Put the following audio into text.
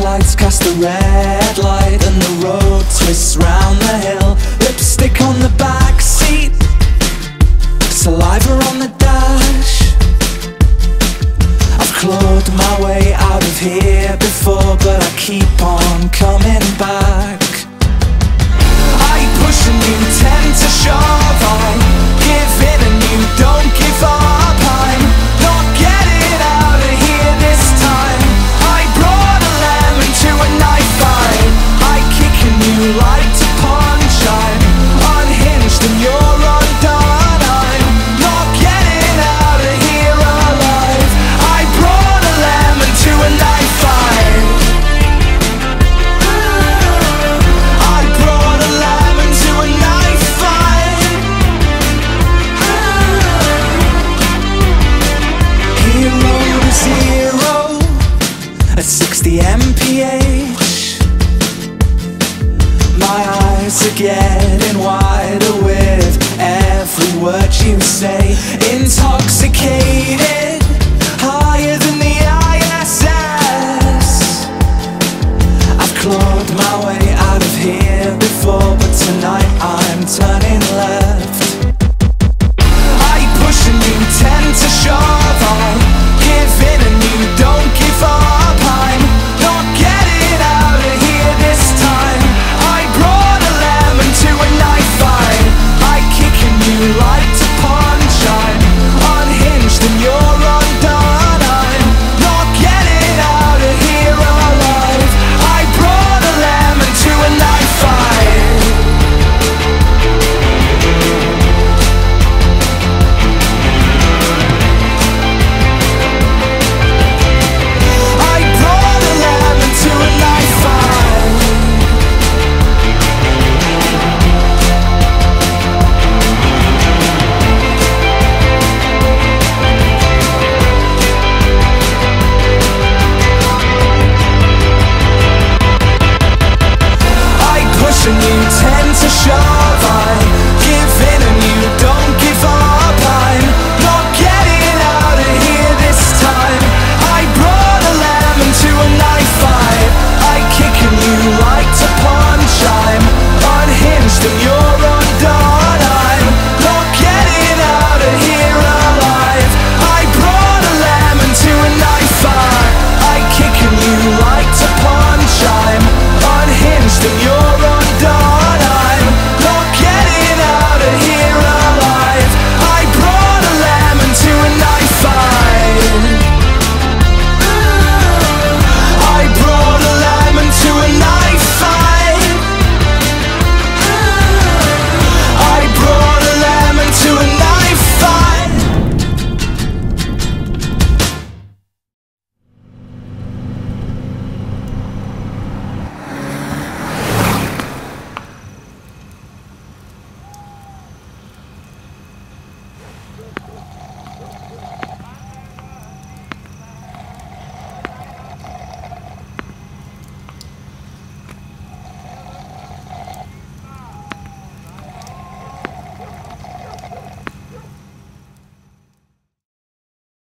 Flashlights cast a red light and the road twists round the hill. Lipstick on the back seat, saliva on the dash. I've clawed my way out of here before, but I keep on coming back. I push and you tend to shove, I give in and you don't give up. I'm not getting out of here this time. I brought a lemon to a knife fight. I kick and you like to punch. I'm unhinged and you're undone. I'm not getting out of here alive. I brought a lemon to a knife fight. I brought a lemon to a knife fight. Hero to zero at 60 mph. My eyes are getting wider with every word you say. Intoxicated